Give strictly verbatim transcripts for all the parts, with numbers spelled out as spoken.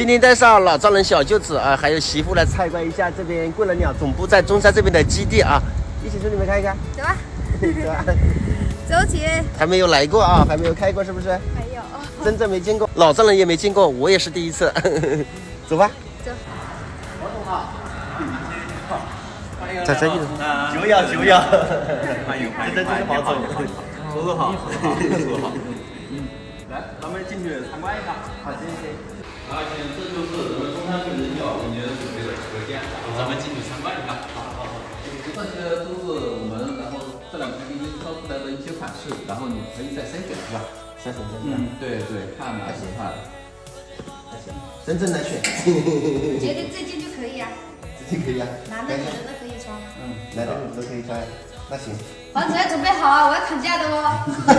今天带上老丈人、小舅子啊，还有媳妇来参观一下这边贵人鸟总部在中山这边的基地啊，一起去里面看一看。 走吧， 走吧， 走起。 还没有来过啊，还没有开过，是不是？ 还有， 真正没见过，老丈人也没见过，我也是第一次。走吧。 走。 王总好。欢迎。 在这里。 久仰久仰。 欢迎欢迎。这真是王总。 叔叔好。叔叔好。嗯。来，咱们进去参观一下。 好，行行。 而且这就是咱们中山贵人鸟今年准备的车间，咱们进去参观一下。好好好。这些都是我们然后这两天给你挑出来的一些款式，然后你可以再筛选，是吧？ 筛选筛选。 嗯，对对，看哪喜欢。 还行，真正来选。 我觉得这件就可以啊。 这件可以啊。 男的女的都可以穿。 嗯，男的女的都可以穿。那行。 房子要准备好啊，我要砍价的哦。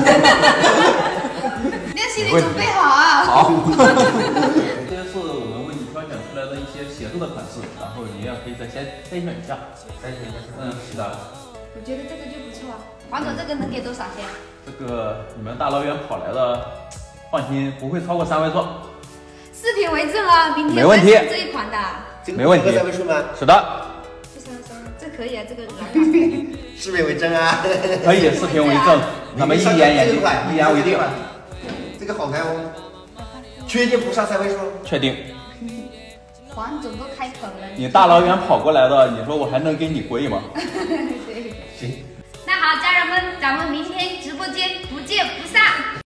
练习得准备好啊。 好。这些是我们为你挑选出来的一些协助的款式，然后你也可以再先筛选一下。 筛选一下。 嗯，是的。 我觉得这个就不错啊。王总，这个能给多少钱？ 这个你们大老远跑来的，放心，不会超过三位数。 视频为证啊，明天没问题。 这一款的。 没问题。 三位数吗？ 是的。 这可以啊，这个软软。 视频为证啊。 可以，视频为证，咱们一言眼一言为定。 这个好看哦。确定不上三位数？ 确定。 黄总都开口了。 你大老远跑过来的，你说我还能给你贵吗？ 对。 行。 那好，家人们，咱们明天直播间不见不散。